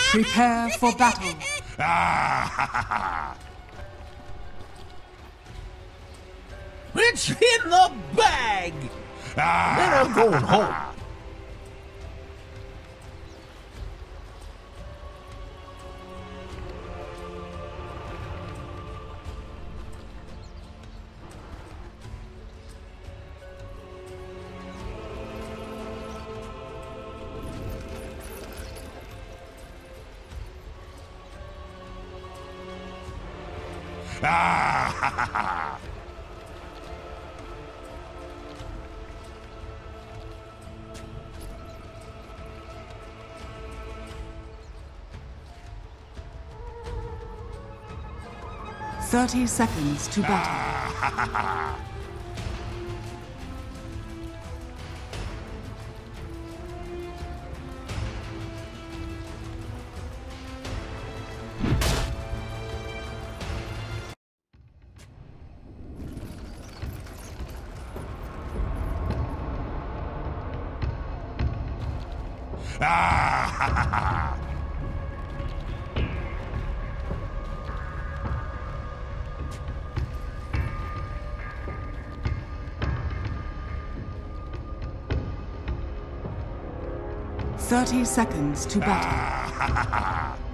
Prepare for battle. It's in the bag! Then I'm going home. Ah! 30 seconds to battle. 30 seconds to battle.